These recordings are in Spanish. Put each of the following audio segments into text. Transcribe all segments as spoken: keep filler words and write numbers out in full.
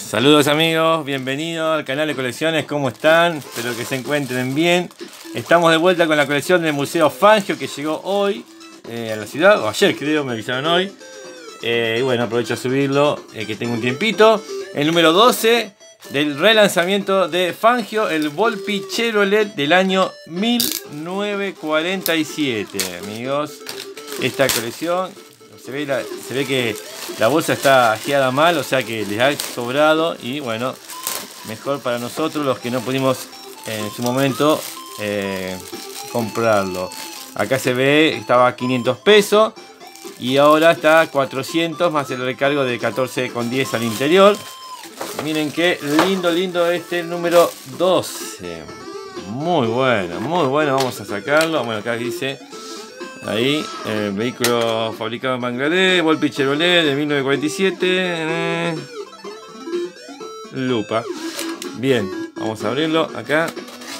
Saludos amigos, bienvenidos al canal de colecciones, ¿cómo están? Espero que se encuentren bien. Estamos de vuelta con la colección del Museo Fangio que llegó hoy eh, a la ciudad, o ayer creo, me avisaron hoy. Eh, y bueno, aprovecho a subirlo, eh, que tengo un tiempito. El número doce del relanzamiento de Fangio, el Volpi Chevrolet del año mil novecientos cuarenta y siete, amigos. Esta colección, se ve, la, se ve que la bolsa está ajeada mal, o sea que les ha sobrado. Y bueno, mejor para nosotros los que no pudimos en su momento eh, comprarlo. Acá se ve, estaba a quinientos pesos y ahora está a cuatrocientos más el recargo de catorce con diez al interior. Miren qué lindo, lindo este número doce. Muy bueno, muy bueno. Vamos a sacarlo. Bueno, acá dice ahí, el vehículo fabricado en Bangladesh, Volpi Chevrolet de mil novecientos cuarenta y siete. Eh, lupa. Bien, vamos a abrirlo acá.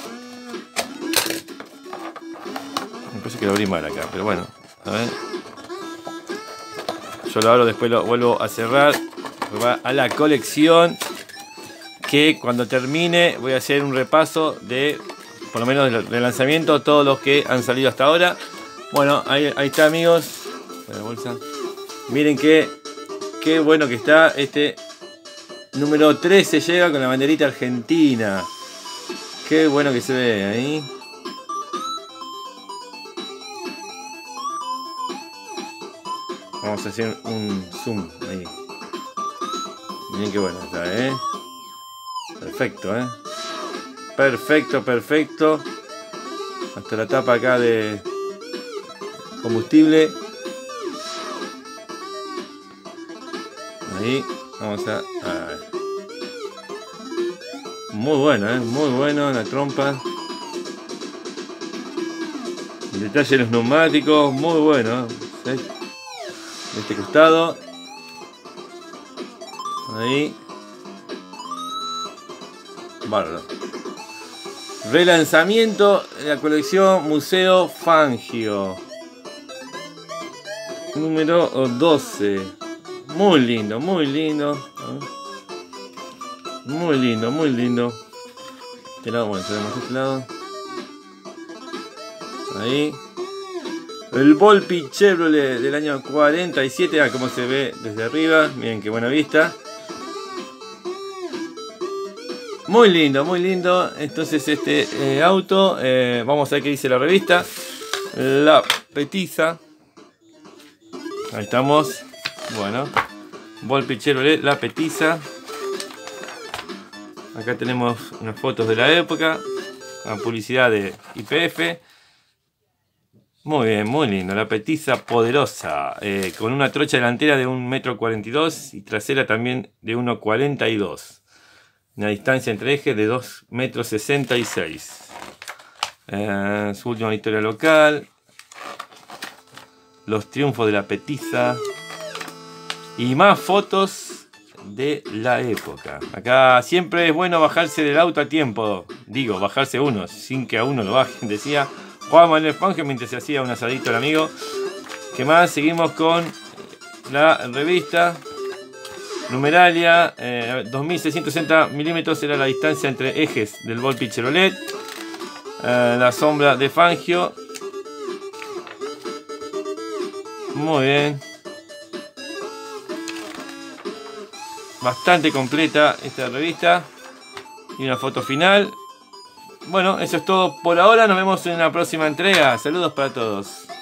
Me parece que lo abrí mal acá, pero bueno, a ver. Yo lo abro, después lo vuelvo a cerrar. Va a la colección, que cuando termine voy a hacer un repaso de, por lo menos del lanzamiento, todos los que han salido hasta ahora. Bueno, ahí, ahí está, amigos. La bolsa. Miren qué, qué bueno que está este número trece. Llega con la banderita argentina. Qué bueno que se ve ahí. Vamos a hacer un zoom ahí. Miren qué bueno está, ¿eh? Perfecto, ¿eh? Perfecto, perfecto. Hasta la tapa acá de combustible. Ahí, vamos a... a ver. Muy bueno, ¿eh? Muy bueno la trompa. El detalle de los neumáticos, muy bueno. ¿Sí? De este costado. Ahí. Bárbaro. Relanzamiento de la colección Museo Fangio. Número doce. Muy lindo, muy lindo. Muy lindo, muy lindo. Este lado, bueno, tenemos este lado. Ahí. El Volpi Chevrolet del año cuarenta y siete. Ah, como se ve desde arriba. Miren qué buena vista. Muy lindo, muy lindo. Entonces este eh, auto, eh, vamos a ver qué dice la revista. La petiza. Ahí estamos. Bueno, Volpi Chevrolet, la petiza. Acá tenemos unas fotos de la época. La publicidad de Y P F. Muy bien, muy lindo. La petiza poderosa. Eh, con una trocha delantera de un metro cuarenta y dos y trasera también de uno metro cuarenta y dos. Una distancia entre ejes de dos metros sesenta y seis. Eh, su última victoria local. Los triunfos de la petiza. Y más fotos de la época. Acá siempre es bueno bajarse del auto a tiempo. Digo, bajarse uno, sin que a uno lo bajen. Decía Juan Manuel Fangio mientras se hacía un asadito el amigo. ¿Qué más? Seguimos con la revista. Numeralia, eh, dos mil seiscientos sesenta milímetros era la distancia entre ejes del Volpi Chevrolet. Eh, la sombra de Fangio. Muy bien. Bastante completa esta revista. Y una foto final. Bueno, eso es todo por ahora. Nos vemos en la próxima entrega. Saludos para todos.